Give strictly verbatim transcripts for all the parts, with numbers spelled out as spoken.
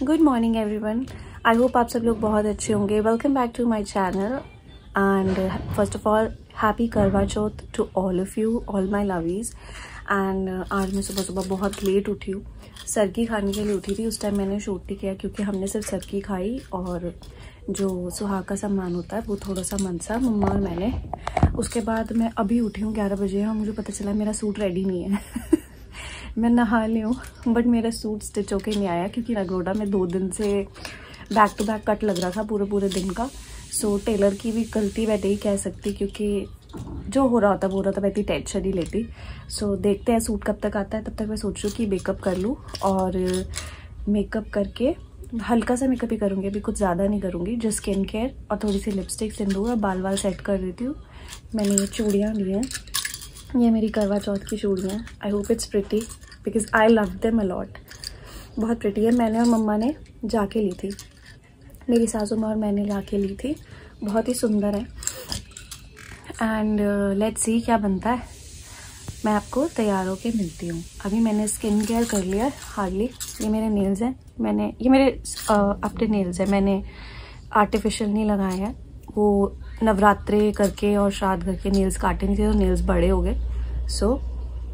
Good morning everyone, I hope आप सब लोग बहुत अच्छे होंगे। Welcome back to my channel and first of all happy Karva Chauth to all of you, all my lovies. And आज मैं सुबह सुबह बहुत लेट उठी हूँ। सरकी खाने के लिए उठी थी, उस टाइम मैंने शूट नहीं किया क्योंकि हमने सिर्फ सरकी खाई और जो सुहाग का सामान होता है वो थोड़ा सा मनसा मम्मा और मैंने। उसके बाद मैं अभी उठी हूँ ग्यारह बजे और मुझे पता चला मेरा सूट रेडी नहीं है। मैं नहा ली हूँ बट मेरा सूट स्टिच होके नहीं आया क्योंकि नगरोटा में दो दिन से बैक टू बैक कट लग रहा था पूरे पूरे दिन का। सो so, टेलर की भी गलती वैसे ही कह सकती क्योंकि जो हो रहा होता वो रहा था वैसे टेंशन ही लेती। सो so, देखते हैं सूट कब तक आता है। तब तक मैं सोच रही हूँ कि मेकअप कर लूँ और मेकअप करके हल्का सा मेकअप ही करूँगी, अभी कुछ ज़्यादा नहीं करूँगी, जस्ट स्किन केयर और थोड़ी सी लिपस्टिक सिंदूर और बाल बाल सेट कर देती हूँ। मैंने ये चूड़ियाँ ली हैं, ये मेरी करवा चौथ की चूड़ियाँ हैं। I hope it's pretty because I love them a lot. बहुत प्रिटी है। मैंने और मम्मा ने जाके ली थी, मेरी सासू माँ और मैंने जाके ली थी। बहुत ही सुंदर है एंड लेट्स सी क्या बनता है। मैं आपको तैयार होके मिलती हूँ। अभी मैंने स्किन केयर कर लिया हार्डली। ये मेरे नेल्स हैं, मैंने ये मेरे uh, अपने नेल्स हैं, मैंने आर्टिफिशियल नहीं लगाए हैं। वो नवरात्रे करके और श्राद्ध करके नेल्स काटे नहीं थे तो नेल्स बड़े हो गए। सो so,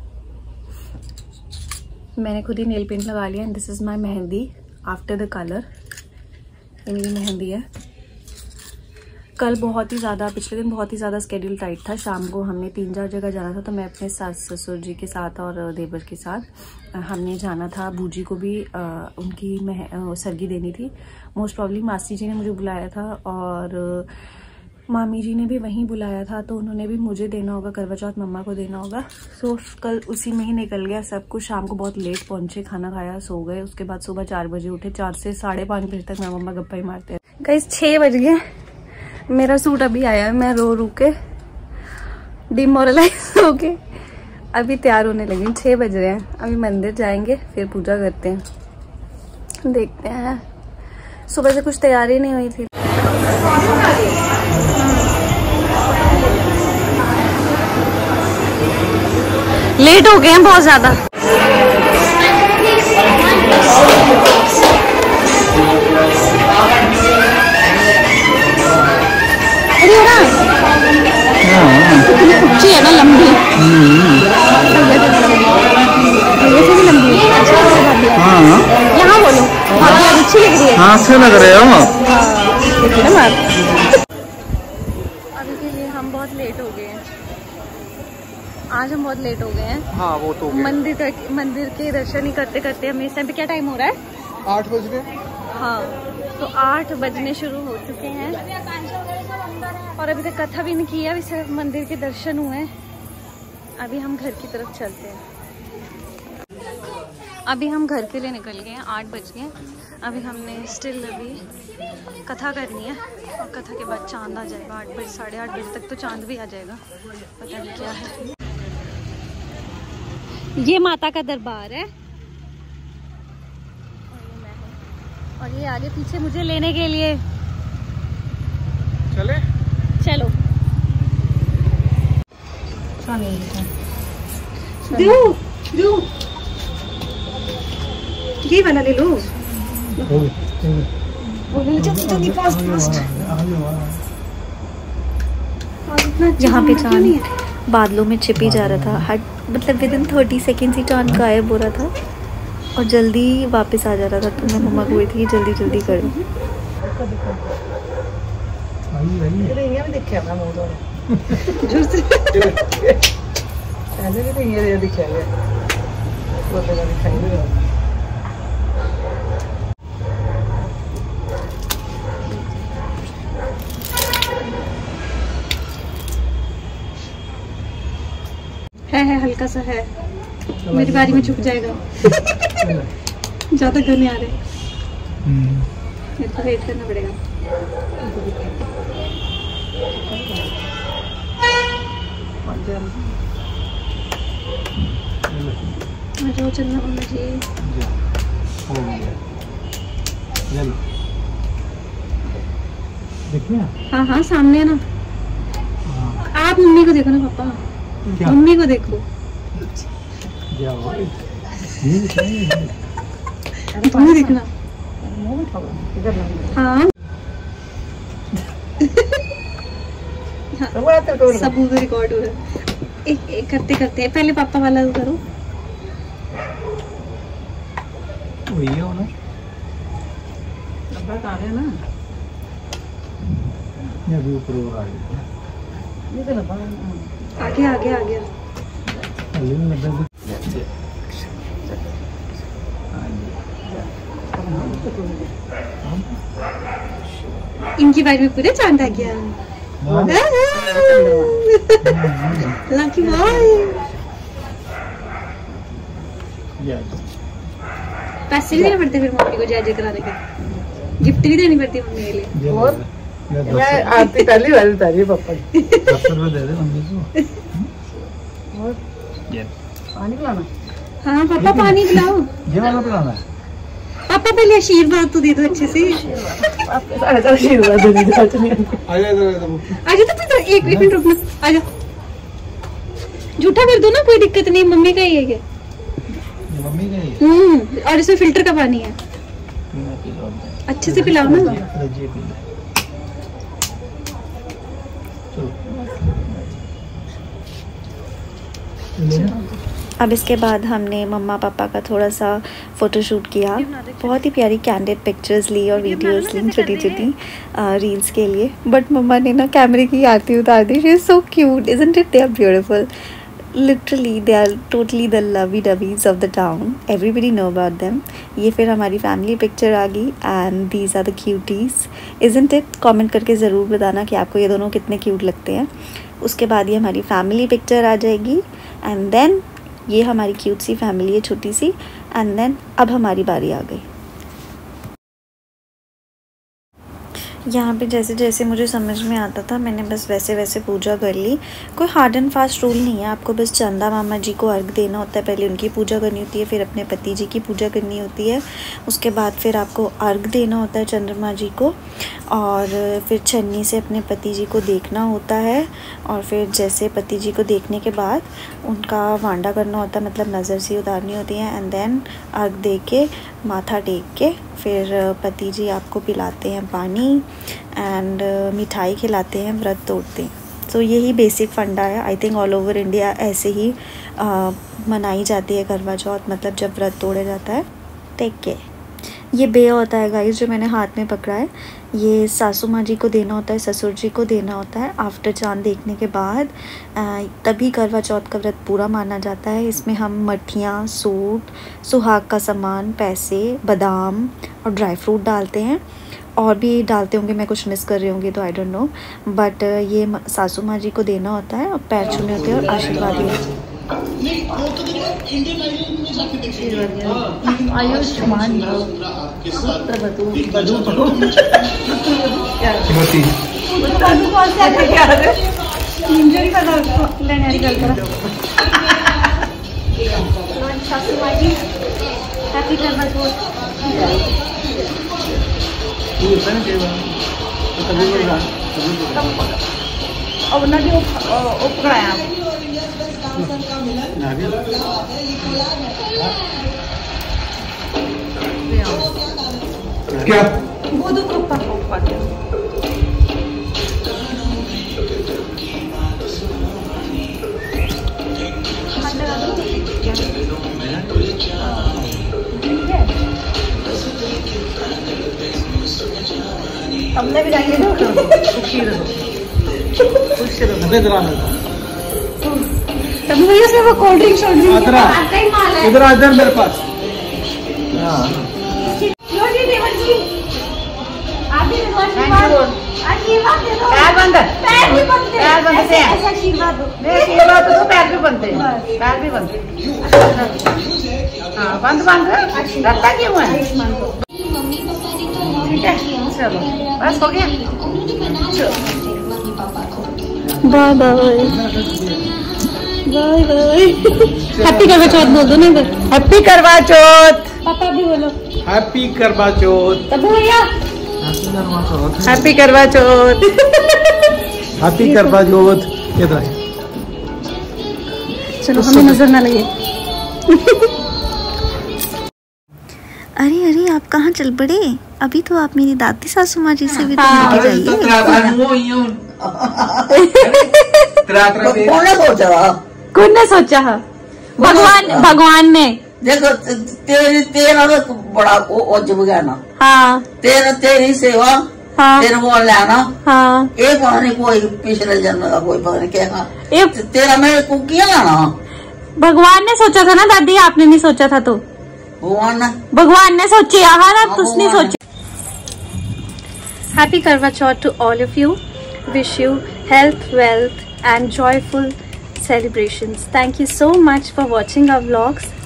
मैंने खुद ही नेल पेंट लगा लिया and this is my mehndi after the colour. ये मेरी मेहंदी है। कल बहुत ही ज़्यादा पिछले दिन बहुत ही ज़्यादा स्केड्यूल टाइट था। शाम को हमने तीन चार जगह जाना था तो मैं अपने सास ससुर जी के साथ और देवर के साथ हमने जाना था। बूजी को भी आ, उनकी मह सरगी देनी थी। मोस्ट प्रॉब्ली मासी जी ने मुझे बुलाया था और मामी जी ने भी वहीं बुलाया था तो उन्होंने भी मुझे देना होगा, करवा चौथ मम्मा को देना होगा। सो कल उसी में ही निकल गया सब कुछ। शाम को बहुत लेट पहुंचे, खाना खाया, सो गए। उसके बाद सुबह चार बजे उठे, चार से साढ़े पाँच बजे तक मैं मम्मा गप्पा ही मारते हैं। गाइस छः बज गए, मेरा सूट अभी आया है। मैं रो रू के डिमोरलाइज हो के अभी तैयार होने लगी हूँ। छः बज रहे हैं, अभी मंदिर जाएंगे फिर पूजा करते हैं। देखते हैं, सुबह से कुछ तैयारी नहीं हुई थी। लेट हो गए हैं बहुत ज्यादा। अच्छी है ना, लंबी वैसे भी लंबी है। यहाँ बोलो, अच्छी लग रही है। हाँ अच्छा लग रहे हो। अभी के लिए हम बहुत लेट हो गए हैं। आज हम बहुत लेट हो गए हैं। हाँ वो तो मंदिर तक मंदिर के दर्शन ही करते करते हमें इस टाइम पे क्या टाइम हो रहा है? आठ बज गए। हाँ तो आठ बजने शुरू हो चुके हैं और अभी तक कथा भी नहीं की है, अभी सिर्फ मंदिर के दर्शन हुए हैं। अभी हम घर की तरफ चलते हैं। अभी हम घर के लिए निकल गए हैं, आठ बज गए। अभी हमने स्टिल अभी कथा करनी है और कथा के बाद चांद आ जाएगा। आठ बजे साढ़े आठ बजे तक तो चांद भी आ जाएगा। पता नहीं क्या है। ये माता का दरबार है और ये आगे पीछे मुझे लेने के लिए। चले चलो दो दो ये वाला ले लो। जल्दी फास्ट फास्ट। यहाँ पे चांद बादलों में छिपी जा रहा था। हर मतलब विद इन थर्टी सेकेंड्स ही चांद गायब हो रहा था और जल्दी वापस आ जा रहा था। तो मैं मम्मा को बोली थी जल्दी जल्दी करो। है है हल्का सा है, मेरी बारी में झुक जाएगा। ज्यादा घने आ रहे, मेरे को वेट करना पड़ेगा। जो चलना मम्मा जी। हाँ हाँ सामने है ना। आप मम्मी को देखो ना पापा, मम्मी को देखो। तुम्हें देखना हाँ सब रिकॉर्ड हो रहा है। एक एक करते करते पहले पापा वाला करो। वही हो ना ना ये भी ऊपर आ गया। ये तो लगा आगे आगे आगे इनकी बाइक में पूरे चांद आ गया। Lucky boy. पैसे भी देने पड़ते फिर मम्मी को जय जय कराने के, गिफ्ट भी देनी पड़ती मम्मी के लिए। और मैं आती पहली बार बता रही पापा की दस रुपए दे दे मम्मी को। और पानी पिलाना? हाँ पापा पानी पिलाओ। ये वाला पिलाना है पापा? पहले आशीर्वाद तो दे दो अच्छे से। आशीर्वाद दे दो। आजा आजा तो फिर एक मिनट रुकना। आजा झूठा कर दो ना, कोई दिक्कत नहीं, मम्मी का ही है। ये मम्मी का ही है। हम्म और इसमें फिल्टर का पानी है। अच्छे से पिलाओ ना। अब इसके बाद हमने मम्मा पापा का थोड़ा सा फ़ोटोशूट किया। बहुत ही प्यारी कैंडिड पिक्चर्स ली और वीडियोस ली छोटी छोटी रील्स के लिए। बट मम्मा ने ना कैमरे की आरती उतार दी। She is so cute, isn't it? They are beautiful, literally they are totally the lovey dovies of the town, everybody know about them. ये फिर हमारी फैमिली पिक्चर आ गई and these are the cuties, isn't it? Comment करके ज़रूर बताना कि आपको ये दोनों कितने क्यूट लगते हैं। उसके बाद ये हमारी फैमिली पिक्चर आ जाएगी एंड देन ये हमारी क्यूट सी फैमिली है छोटी सी। एंड देन अब हमारी बारी आ गई। यहाँ पे जैसे जैसे मुझे समझ में आता था मैंने बस वैसे वैसे पूजा कर ली। कोई हार्ड एंड फास्ट रूल नहीं है, आपको बस चंदा मामा जी को अर्घ देना होता है। पहले उनकी पूजा करनी होती है, फिर अपने पति जी की पूजा करनी होती है। उसके बाद फिर आपको अर्घ देना होता है चंद्रमा जी को, और फिर छन्नी से अपने पति जी को देखना होता है। और फिर जैसे पति जी को देखने के बाद उनका वांडा करना होता है, मतलब नज़र सी उतारनी होती है। एंड देन अर्घ दे के माथा टेक के फिर पति जी आपको पिलाते हैं पानी एंड मिठाई खिलाते हैं, व्रत तोड़ते हैं। सो so, यही बेसिक फंडा है। I think all over India ऐसे ही आ, मनाई जाती है करवा चौथ, मतलब जब व्रत तोड़ा जाता है। टेक के ये बे होता है गाइस जो मैंने हाथ में पकड़ा है, ये सासू माँ जी को देना होता है, ससुर जी को देना होता है आफ्टर चांद देखने के बाद। आ, तभी करवा चौथ का व्रत पूरा माना जाता है। इसमें हम मठियाँ, सूट, सुहाग का सामान, पैसे, बादाम और ड्राई फ्रूट डालते हैं। और भी डालते होंगे, मैं कुछ मिस कर रही होंगी तो आई डोंट नो, बट ये सासू माँ जी को देना होता है और पैर छूने होते हैं और आशीर्वाद लेते हैं। आयुष्मान हैप्पी करवा चौथ। अब ना जो उपकराया क्या वो दो कप्पा कप्पा हमने भी जाएंगे ना। खुशी रहो, खुशी रहो। तभी भैया से वो कोल्ड ड्रिंक शोल्ड ड्रिंक इधर आ, इधर मेरे पास। आशीर्वाद दे दो। पैर बंद, पैर भी बनते हैं, पैर बनते हैं। ऐसा आशीर्वाद दो। नहीं आशीर्वाद तो पैर भी बनते हैं, पैर भी बनते हैं। हाँ बंद बंद रखता क्यों है? ठीक है चलो बस हो गया। Bye bye bye bye. Happy Karva Chauth बोल दो ना इधर। हैप्पी करवा चौथ। पापा भी बोलो हैप्पी करवा चौथ। तब भैया हैप्पी करवा चौथ। हैप्पी करवा चौथ। इधर चलो हमें नजर ना लगे। अरे अरे आप कहाँ चल पड़े? अभी तो आप मेरी दादी सासू माँ जी से भी हाँ। तो मिलके जाइए। कौन ने सोचा है? भगवान भगवान ने। देखो तेरी तेरा तो बड़ा अजब गया ना। हाँ तेरा तेरी सेवा। हाँ तेरे वो लेना। हाँ ये पता नहीं कोई पिछले जन्म का कोई पता नहीं क्या ये तेरा मेरे को किया लाना। भगवान ने सोचा था ना दादी, आपने नहीं सोचा था तो भगवान ने भगवान ने सोची हाँ ना तुझने सोची। Happy Karwa Chauth to all of you. Wish you health, wealth and joyful celebrations. Thank you so much for watching our vlogs.